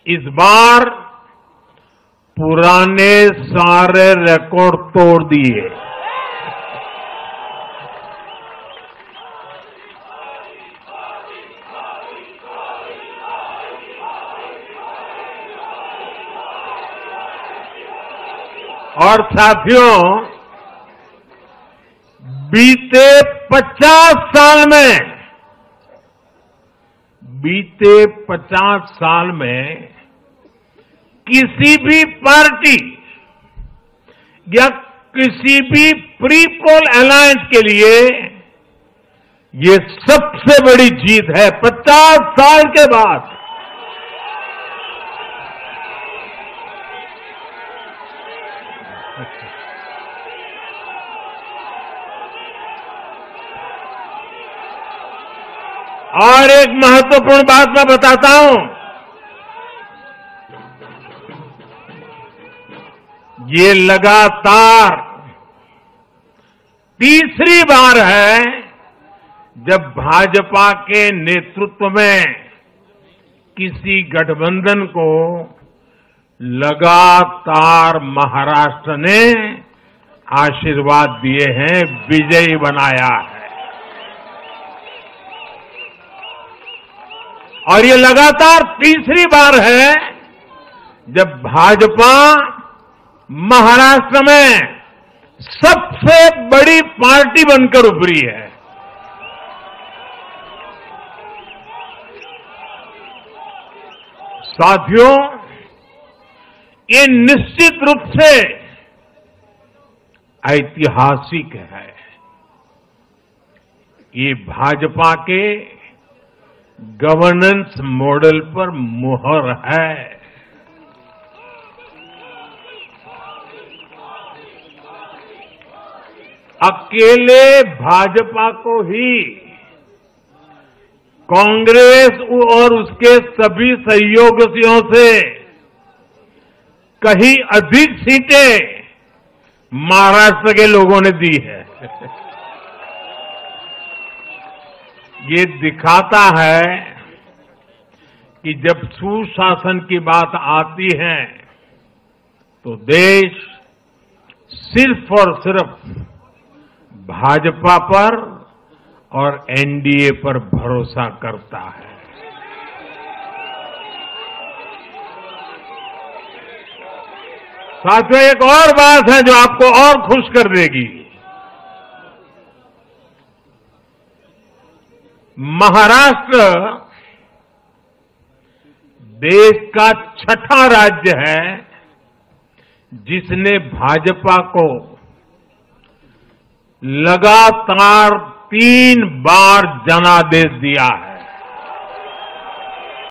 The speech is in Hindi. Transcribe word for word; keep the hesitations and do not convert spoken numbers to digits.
इस बार पुराने सारे रिकॉर्ड तोड़ दिए। और साथियों, बीते पचास साल में बीते पचास साल में किसी भी पार्टी या किसी भी प्री पोल अलायंस के लिए ये सबसे बड़ी जीत है पचास साल के बाद। और एक महत्वपूर्ण बात मैं बताता हूं, ये लगातार तीसरी बार है जब भाजपा के नेतृत्व में किसी गठबंधन को लगातार महाराष्ट्र ने आशीर्वाद दिए हैं, विजयी बनाया है। और ये लगातार तीसरी बार है जब भाजपा महाराष्ट्र में सबसे बड़ी पार्टी बनकर उभरी है। साथियों, ये निश्चित रूप से ऐतिहासिक है। ये भाजपा के गवर्नेंस मॉडल पर मुहर है। अकेले भाजपा को ही कांग्रेस और उसके सभी सहयोगियों से कहीं अधिक सीटें महाराष्ट्र के लोगों ने दी है। ये दिखाता है कि जब सुशासन की बात आती है तो देश सिर्फ और सिर्फ भाजपा पर और एनडीए पर भरोसा करता है। साथियों, एक और बात है जो आपको और खुश कर देगी। महाराष्ट्र देश का छठा राज्य है जिसने भाजपा को लगातार तीन बार जनादेश दिया है।